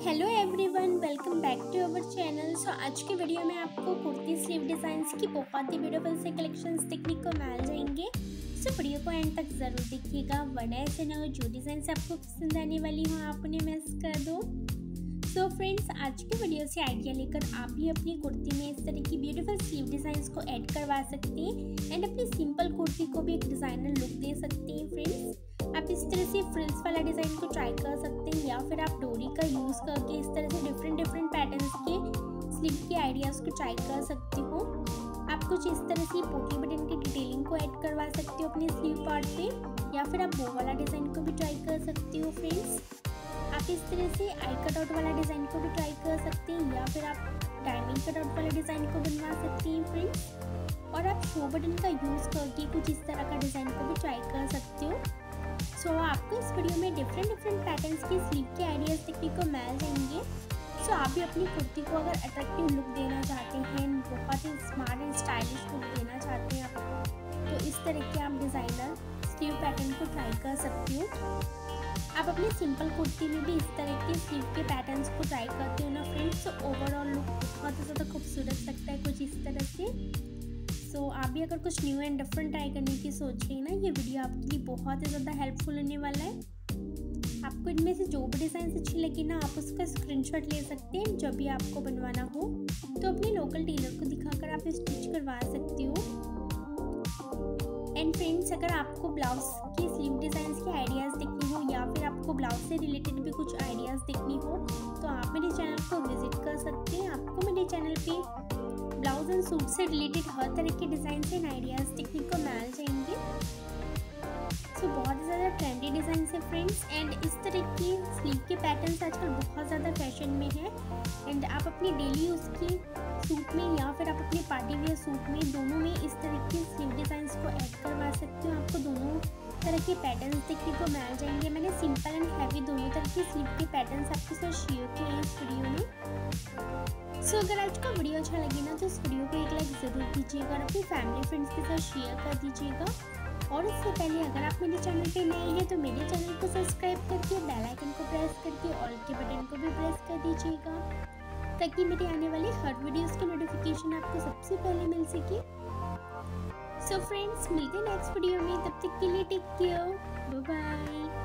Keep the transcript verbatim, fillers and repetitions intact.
Hello everyone, welcome back to our channel. So आज के video में आपको कुर्ती स्लीव डिज़ाइंस की बहुत ही ब्यूटीफुल से कलेक्शंस देखने को मिल जाएंगे। सो so, वीडियो को एंड तक ज़रूर देखिएगा, वरना ऐसे ना हो जो डिज़ाइंस आपको पसंद आने वाली हो आप उन्हें मिस कर दो। सो so, फ्रेंड्स, आज की वीडियो से आइडिया लेकर आप भी अपनी कुर्ती में इस तरह की ब्यूटीफुल स्लीव डिज़ाइंस को ऐड करवा सकते हैं एंड अपनी सिंपल कुर्ती को भी एक डिज़ाइनर लुक दे सकते हैं। फ्रेंड्स, आप इस तरह से फ्रिल्स वाला डिज़ाइन को ट्राई कर सकते हैं या फिर आप डोरी का यूज़ करके इस तरह से डिफरेंट डिफरेंट पैटर्न्स के स्लीव के आइडियाज़ को ट्राई कर सकते हो। आप कुछ इस तरह से पोटली बटन की डिटेलिंग को ऐड करवा सकते हो अपने स्लीव पार्ट पे, या फिर आप बो वाला डिज़ाइन को भी ट्राई कर सकते हो। फ्रेंड्स, आप इस तरह से आई कट आउट वाला डिज़ाइन को भी ट्राई कर सकते हैं या फिर आप डायमंड कट आउट वाला डिज़ाइन को बनवा सकते हैं। फ्रेंड्स, और आप शो बटन का यूज़ करके कुछ इस तरह का डिज़ाइन को भी ट्राई कर सकते हो। सो so, आपको इस वीडियो में डिफरेंट डिफरेंट पैटर्न्स की स्लीव के आइडियाज़ देखने को मिल जाएंगे। सो so, आप भी अपनी कुर्ती को अगर अट्रैक्टिव लुक देना चाहते हैं, बहुत ही स्मार्ट एंड स्टाइलिश लुक देना चाहते हैं आप, तो इस तरह के आप डिज़ाइनर स्लीव पैटर्न को ट्राई कर सकते हो। आप अपनी सिंपल कुर्ती में भी इस तरह के स्लीव के पैटर्न्स को ट्राई करते हो ना फ्रेंड्स, तो ओवरऑल लुक बहुत ही ज़्यादा खूबसूरत लगता है कुछ इस तरह से। सो so, आप भी अगर कुछ न्यू एंड डिफरेंट ट्राई करने की सोच रही हैं ना, ये वीडियो आपके लिए बहुत ही ज़्यादा हेल्पफुल होने वाला है। आपको इनमें से जो भी डिज़ाइन अच्छी लगी ना, आप उसका स्क्रीनशॉट ले सकते हैं जब भी आपको बनवाना हो, तो अपने लोकल टेलर को दिखाकर आप स्टिच करवा सकते हो। एंड फ्रेंड्स, अगर आपको ब्लाउज की स्लीव डिज़ाइंस के आइडियाज़ देखनी हो या फिर आपको ब्लाउज से रिलेटेड भी कुछ आइडियाज़ देखनी हो, तो आप मेरे चैनल को विजिट कर सकते हैं। आपको मेरे चैनल पे ब्लाउज एंड सूट से रिलेटेड हर तरह के डिज़ाइन एंड आइडियाज़ देखने को मिल जाएंगे। सो बहुत ही ज़्यादा ट्रेंडी डिज़ाइन है फ्रेंड्स, एंड इस तरह की स्लीव के पैटर्न्स आजकल बहुत ज़्यादा फैशन में है। एंड आप अपनी डेली यूज़ के सूट में या फिर आप अपने पार्टी वेयर सूट में, दोनों में इस तरह के स्लीव डिज़ाइंस को ऐड करवा सकते हो। आपको दोनों तरह के पैटर्न्स देखने को मिल जाएंगे। मैंने सिंपल एंड हैवी दोनों तरह के स्लीव के पैटर्न्स आपके साथ शेयर किए हैं इस वीडियो में। सो so, अगर आज का वीडियो अच्छा लगे ना, तो इस वीडियो को एक लाइक ज़रूर दीजिएगा और अपनी फैमिली फ्रेंड्स के साथ शेयर कर दीजिएगा। और इससे पहले अगर आप मेरे चैनल पे नए हैं तो मेरे चैनल को सब्सक्राइब करके बेल आइकन को प्रेस करके ऑल के बटन को भी प्रेस कर दीजिएगा, ताकि मेरे आने वाले हर वीडियोस की नोटिफिकेशन आपको सबसे पहले मिल सके। सो फ्रेंड्स, मिलते हैं नेक्स्ट वीडियो में, तब तक के लिए टेक केयर, बाय बाय।